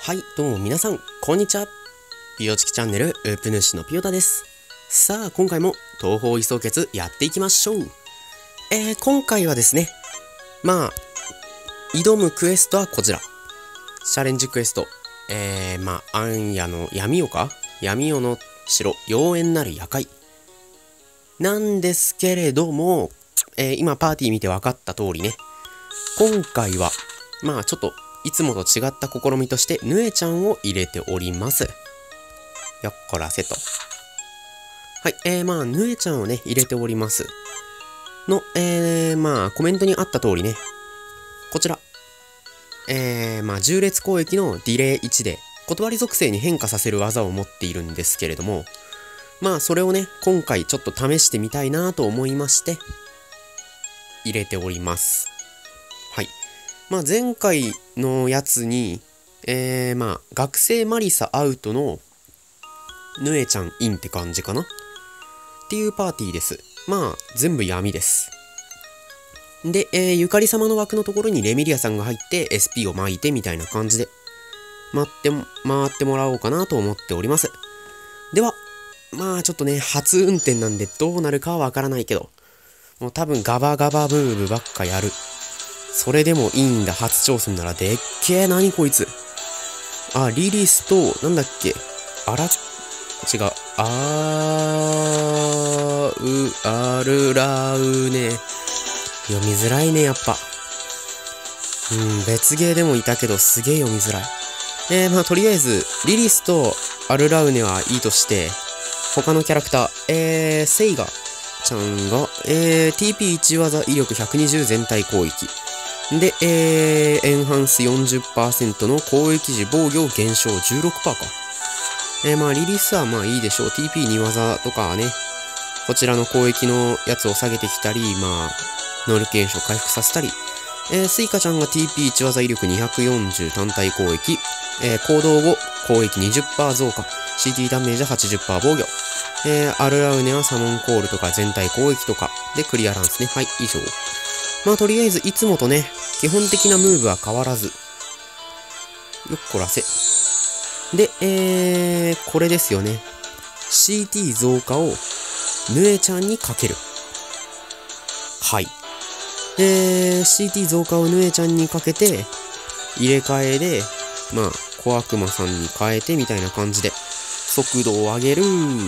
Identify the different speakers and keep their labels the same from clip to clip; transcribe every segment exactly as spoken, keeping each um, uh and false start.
Speaker 1: はい、どうも皆さん、こんにちは。ピヨチキチャンネル、ウープ主のピヨタです。さあ、今回も東方位相決やっていきましょう。えー、今回はですね、まあ、挑むクエストはこちら。チャレンジクエスト。えー、まあ、暗夜の闇夜か闇夜の城、妖艶なる夜会。なんですけれども、えー、今パーティー見て分かった通りね、今回は、まあちょっと、いつもと違った試みとして、ぬえちゃんを入れております。よっこらせと。はい、えー、まあ、ぬえちゃんをね、入れております。の、えー、まあ、コメントにあった通りね、こちら。えー、まあ、縦列攻撃のディレイいちで、断り属性に変化させる技を持っているんですけれども、まあ、それをね、今回ちょっと試してみたいなと思いまして、入れております。はい。まあ、前回のやつに、えー、まあ、学生マリサアウトの、ぬえちゃんインって感じかなっていうパーティーです。まあ、全部闇です。で、えー、ゆかり様の枠のところにレミリアさんが入って エスピー を巻いてみたいな感じで、待っても、回ってもらおうかなと思っております。では、まあちょっとね、初運転なんでどうなるかはわからないけど、もう多分ガバガバムーブばっかやる。それでもいいんだ、初挑戦なら。でっけえ、何こいつ。あ、リリスと、なんだっけ。あら、違う。あー、う、あるらうね。読みづらいね、やっぱ。うん、別ゲーでもいたけど、すげえ読みづらい。えー、まあとりあえず、リリスとアルラウネはいいとして、他のキャラクター、えー、セイガちゃんが、えー、ティーピーいち 技威力ひゃくにじゅう全体攻撃。で、えー、エンハンス よんじゅっパーセント の攻撃時防御減少 じゅうろくパーセント か。えー、まあ、リリスはまあいいでしょう。ティーピーに 技とかはね、こちらの攻撃のやつを下げてきたり、まあ、能力減少回復させたり、えー、スイカちゃんが ティーピーいち 技威力にひゃくよんじゅう単体攻撃、えー、行動後、攻撃 にじゅっパーセント 増加、シーティー ダメージ はちじゅっパーセント 防御、えー、アルラウネはサモンコールとか全体攻撃とかでクリアランスね。はい、以上。まあ、とりあえず、いつもとね、基本的なムーブは変わらず。よっこらせ。で、えー、これですよね。シーティー 増加を、ぬえちゃんにかける。はい。えー、シーティー 増加をぬえちゃんにかけて、入れ替えで、まあ、小悪魔さんに変えてみたいな感じで、速度を上げる。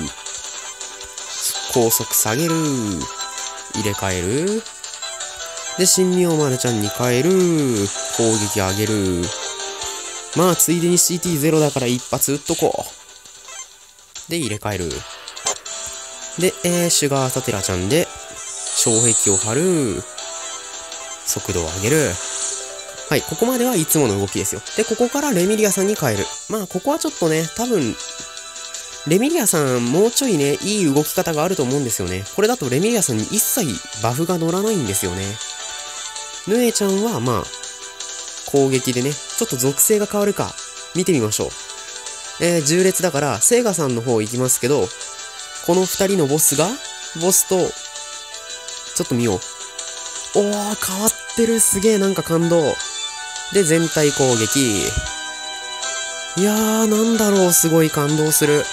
Speaker 1: 高速下げる。入れ替える。で、神妙丸ちゃんに変える。攻撃上げる。まあ、ついでに シーティーゼロ だから一発撃っとこう。で、入れ替える。で、えー、シュガーサテラちゃんで、障壁を張る。速度を上げる。はい、ここまではいつもの動きですよ。で、ここからレミリアさんに変える。まあ、ここはちょっとね、多分、レミリアさん、もうちょいね、いい動き方があると思うんですよね。これだとレミリアさんに一切バフが乗らないんですよね。ぬえちゃんは、まあ、攻撃でね、ちょっと属性が変わるか、見てみましょう。えー、縦列だから、セイガさんの方行きますけど、この二人のボスが、ボスと、ちょっと見よう。おー、変わってる。すげえ、なんか感動。で、全体攻撃。いやー、なんだろう、すごい感動する。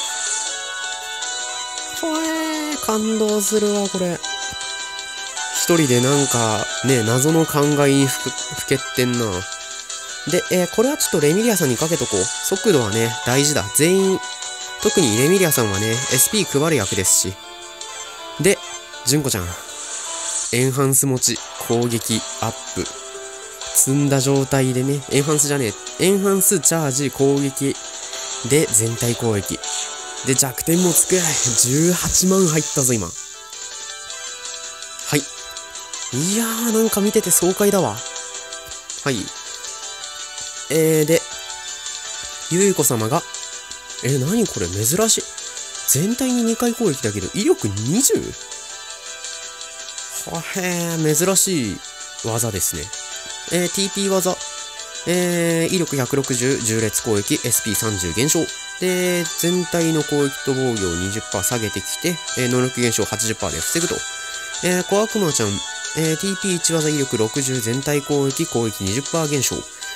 Speaker 1: ほえー、感動するわ、これ。一人でなんか、ね、謎の考えにふけってんな。で、えー、これはちょっとレミリアさんにかけとこう。速度はね、大事だ。全員、特にレミリアさんはね、エスピー 配る役ですし。で、純子ちゃん。エンハンス持ち、攻撃アップ。積んだ状態でね、エンハンスじゃねえ。エンハンスチャージ攻撃。で、全体攻撃。で、弱点もつく。じゅうはちまん入ったぞ、今。はい。いやー、なんか見てて爽快だわ。はい。えー、で、ゆいこ様が、えー、何これ珍しい。全体ににかい攻撃だけど、威力 にじゅう？ はへー、珍しい技ですね。えー、ティーピー 技。えー、威力ひゃくろくじゅう、縦列攻撃、エスピーさんじゅう 減少。で、全体の攻撃と防御を にじゅっパーセント 下げてきて、えー、能力減少 はちじゅっパーセント で防ぐと。えー、小悪魔ちゃん、えー、ティーピーいち 技威力ろくじゅう全体攻撃、攻撃 にじゅっパーセント 減少。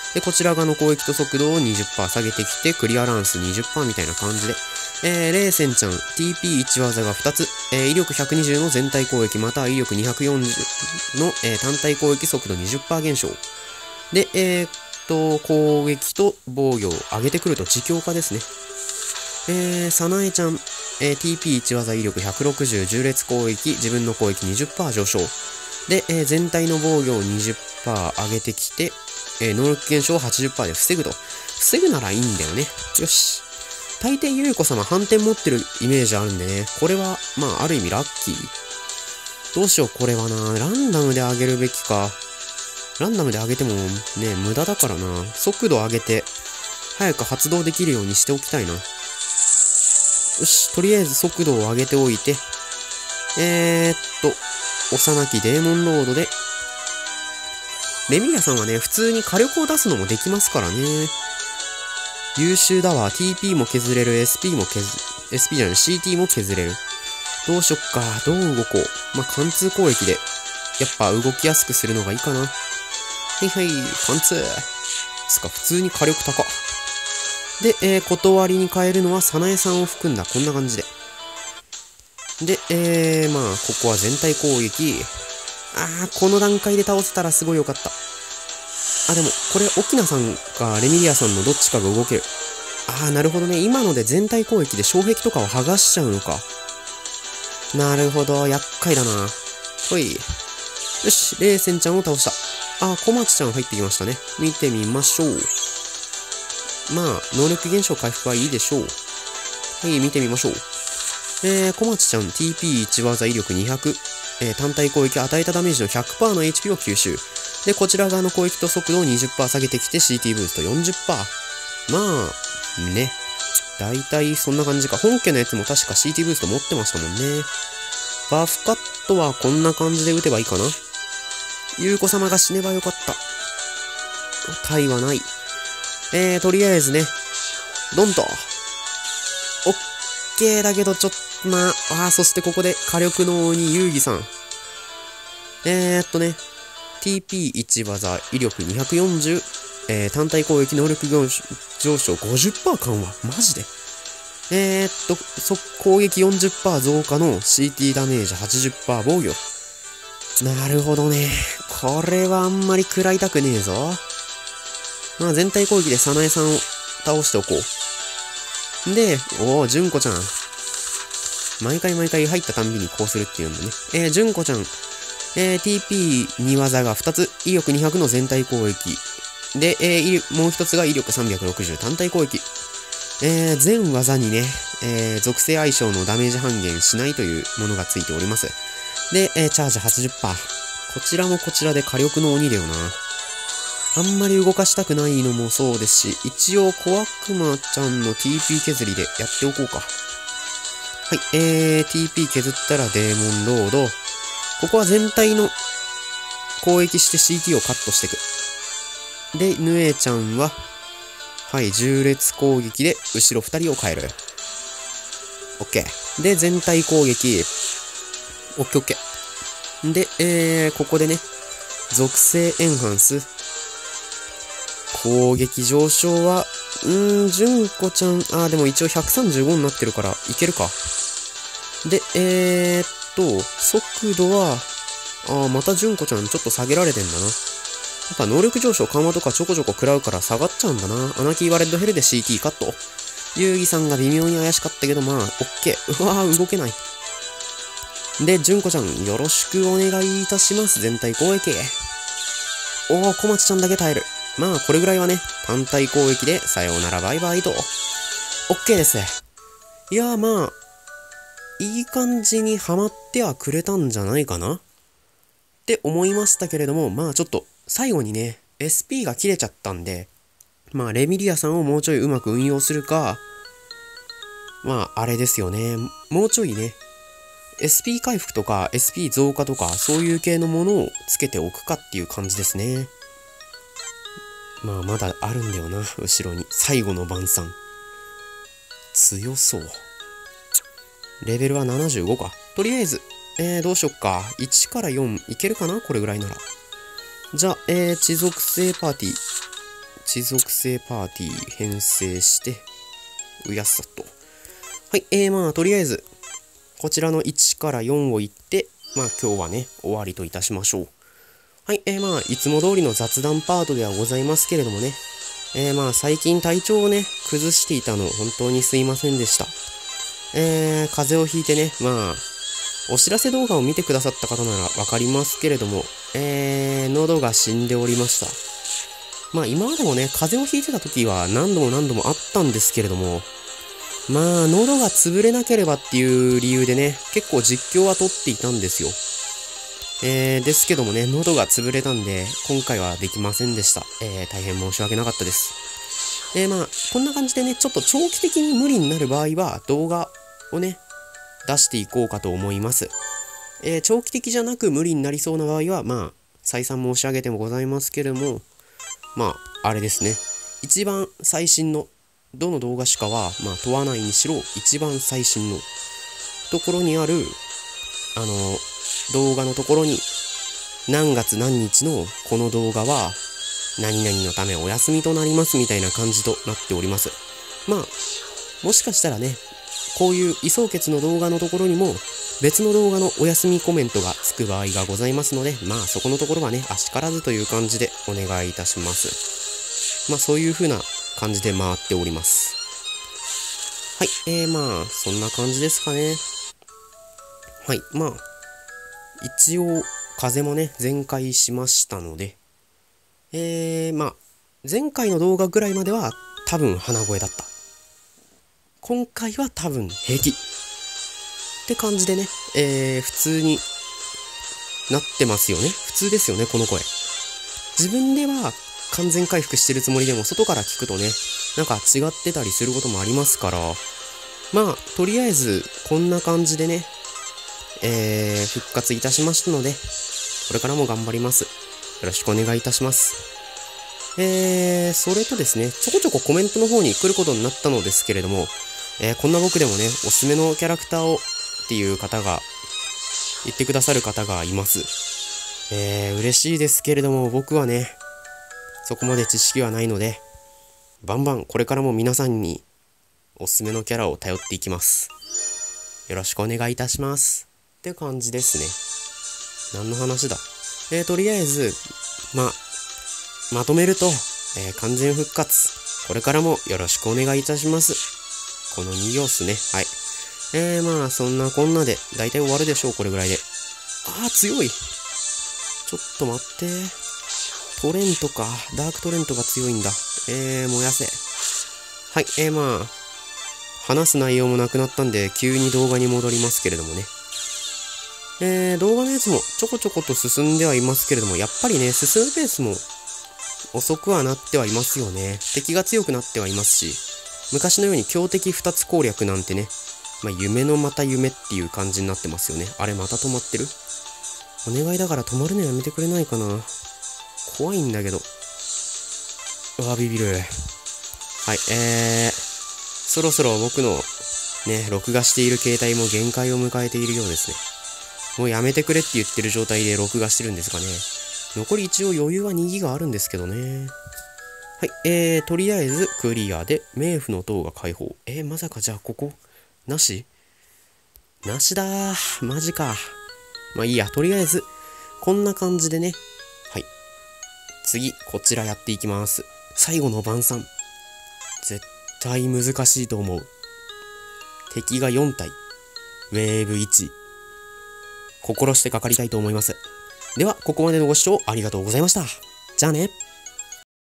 Speaker 1: で、こちら側の攻撃と速度を にじゅっパーセント 下げてきて、クリアランス にじゅっパーセント みたいな感じで、えー、レイセンちゃん、ティーピーいち 技がふたつ、えー、威力ひゃくにじゅうの全体攻撃、または威力にひゃくよんじゅうの、えー、単体攻撃速度 にじゅっパーセント 減少。で、えー、っと、攻撃と防御を上げてくると自強化ですね。えー、サナエちゃん、えー、ティーピーいち 技威力ひゃくろくじゅう、縦列攻撃、自分の攻撃 にじゅっパーセント 上昇。で、えー、全体の防御を にじゅっパーセント 上げてきて、えー、能力減少を はちじゅっパーセント で防ぐと。防ぐならいいんだよね。よし。大抵ゆうこ様反転持ってるイメージあるんでね。これは、まあ、ある意味ラッキー。どうしよう、これはな。ランダムで上げるべきか。ランダムで上げてもね、無駄だからな。速度上げて、早く発動できるようにしておきたいな。よし、とりあえず速度を上げておいて、えー、っと、幼きデーモンロードで、レミリアさんはね、普通に火力を出すのもできますからね。優秀だわ。ティーピー も削れる。エスピー も削、エスピー じゃない、シーティー も削れる。どうしよっか。どう動こう。まあ、貫通攻撃で、やっぱ動きやすくするのがいいかな。はいはい、貫通。つか、普通に火力高。で、えー、断りに変えるのは、サナエさんを含んだ、こんな感じで。で、えー、まあ、ここは全体攻撃。あー、この段階で倒せたらすごい良かった。あ、でも、これ、沖縄さんかレミリアさんのどっちかが動ける。あー、なるほどね。今ので全体攻撃で障壁とかを剥がしちゃうのか。なるほど。厄介だな。ほい。よし、レイセンちゃんを倒した。あー、小町ちゃん入ってきましたね。見てみましょう。まあ、能力減少回復はいいでしょう。はい、見てみましょう。えー、小町ちゃん、ティーピーいち 技威力にひゃく。えー、単体攻撃与えたダメージの ひゃくパーセント の エイチピー を吸収。で、こちら側の攻撃と速度を にじゅっパーセント 下げてきて シーティー ブースト よんじゅっパーセント。まあ、ね。だいたいそんな感じか。本家のやつも確か シーティー ブースト持ってましたもんね。バフカットはこんな感じで撃てばいいかな。ゆうこ様が死ねばよかった。タイはない。えー、とりあえずね。ドンと。オッケーだけどちょっと、まあ、あー、そしてここで火力の鬼、遊戯さん。えーっとね。ティーピーいち 技、威力にひゃくよんじゅう、えー、単体攻撃能力上昇 ごじゅっパーセント 緩和。マジでえー、っと、攻撃 よんじゅっパーセント 増加の シーティー ダメージ はちじゅっパーセント 防御。なるほどね。これはあんまり食らいたくねえぞ。まあ全体攻撃でサナエさんを倒しておこう。で、おー、ジュンコちゃん。毎回毎回入ったたんびにこうするっていうんだね。えー、ジュンコちゃん。えー、ティーピーに 技がふたつ、威力にひゃくの全体攻撃。で、えー、もう一つが威力さんびゃくろくじゅう単体攻撃。えー、全技にね、えー、属性相性のダメージ半減しないというものがついております。で、えー、チャージ はちじゅっパーセント。こちらもこちらで火力の鬼だよな。あんまり動かしたくないのもそうですし、一応小悪魔ちゃんの ティーピー 削りでやっておこうか。はい、えー、ティーピー 削ったらデーモンロード。ここは全体の攻撃して シーティー をカットしていく。で、ヌエちゃんは、はい、縦列攻撃で後ろふたりを変える。オッケー。で、全体攻撃。オッケーオッケー。で、えー、ここでね、属性エンハンス。攻撃上昇は、うーん、純子ちゃん、あー、でも一応ひゃくさんじゅうごになってるから、いけるか。で、えーっと、速度は、あー、また純子ちゃんちょっと下げられてんだな。やっぱ能力上昇緩和とかちょこちょこ食らうから下がっちゃうんだな。アナキーワレッドヘルで シーティー カット。遊戯さんが微妙に怪しかったけど、まあ、オッケー。うわー、動けない。で、純子ちゃん、よろしくお願いいたします。全体攻撃。おー、小町ちゃんだけ耐える。まあ、これぐらいはね、単体攻撃で、さようならバイバイと。オッケーです。いやー、まあ、いい感じにハマってはくれたんじゃないかなって思いましたけれども、まあちょっと最後にね、エスピー が切れちゃったんで、まあレミリアさんをもうちょいうまく運用するか、まああれですよね、もうちょいね、エスピー 回復とか エスピー 増加とかそういう系のものをつけておくかっていう感じですね。まあまだあるんだよな、後ろに。最後の晩餐。強そう。レベルはななじゅうごか。とりあえず、えー、どうしよっか。いちからよんいけるかなこれぐらいなら。じゃあ、えー、地属性パーティー。 一属性パーティー編成して、うやっさと。はい、えー、まあ、とりあえず、こちらのいちからよんを言って、まあ、今日はね、終わりといたしましょう。はい、えー、まあ、いつも通りの雑談パートではございますけれどもね、えー、まあ、最近体調をね、崩していたの、本当にすいませんでした。えー、風邪をひいてね、まあ、お知らせ動画を見てくださった方ならわかりますけれども、えー、喉が死んでおりました。まあ今までもね、風邪をひいてた時は何度も何度もあったんですけれども、まあ喉が潰れなければっていう理由でね、結構実況は撮っていたんですよ。えー、ですけどもね、喉が潰れたんで、今回はできませんでした。えー、大変申し訳なかったです。えー、まあ、こんな感じでね、ちょっと長期的に無理になる場合は、動画をね、出していこうかと思います。えー、長期的じゃなく無理になりそうな場合は、まあ、再三申し上げてもございますけれども、まあ、あれですね。一番最新の、どの動画種かは、まあ、問わないにしろ、一番最新のところにある、あの、動画のところに、何月何日のこの動画は、何々のためお休みとなりますみたいな感じとなっております。まあ、もしかしたらね、こういう異相血の動画のところにも、別の動画のお休みコメントがつく場合がございますので、まあそこのところはね、あしからずという感じでお願いいたします。まあそういう風な感じで回っております。はい、えーまあそんな感じですかね。はい、まあ一応風邪もね、全開しましたので、えーまあ前回の動画ぐらいまでは多分鼻声だった。今回は多分平気。って感じでね、えー、普通になってますよね。普通ですよね、この声。自分では完全回復してるつもりでも、外から聞くとね、なんか違ってたりすることもありますから、まあ、とりあえず、こんな感じでね、えー、復活いたしましたので、これからも頑張ります。よろしくお願いいたします。えー、それとですね、ちょこちょこコメントの方に来ることになったのですけれども、えー、こんな僕でもね、おすすめのキャラクターをっていう方が、言ってくださる方がいます。えー、嬉しいですけれども、僕はね、そこまで知識はないので、バンバンこれからも皆さんにおすすめのキャラを頼っていきます。よろしくお願いいたします。って感じですね。何の話だ。えー、とりあえず、まあ、まとめると、えー、完全復活。これからもよろしくお願いいたします。このに行っすね。はい。えー、まあ、そんなこんなで、だいたい終わるでしょう、これぐらいで。あー、強い。ちょっと待って。トレントか。ダークトレントが強いんだ。えー、燃やせ。はい、えー、まあ、話す内容もなくなったんで、急に動画に戻りますけれどもね。えー、動画のやつもちょこちょこと進んではいますけれども、やっぱりね、進むペースも遅くはなってはいますよね。敵が強くなってはいますし、昔のように強敵ふたつ攻略なんてね、まあ、夢のまた夢っていう感じになってますよね。あれまた止まってる？お願いだから止まるのやめてくれないかな。怖いんだけど。うわ、ビビる。はい、えー、そろそろ僕のね、録画している携帯も限界を迎えているようですね。もうやめてくれって言ってる状態で録画してるんですかね。残り一応余裕はにギガあるんですけどね。はい、えー、とりあえずクリアで、冥府の塔が解放。えー、まさかじゃあここなしなしだー。マジか。まあいいや。とりあえず、こんな感じでね。はい。次、こちらやっていきます。最後の晩餐。絶対難しいと思う。敵がよん体。ウェーブいち。心してかかりたいと思います。では、ここまでのご視聴ありがとうございました。じゃあね。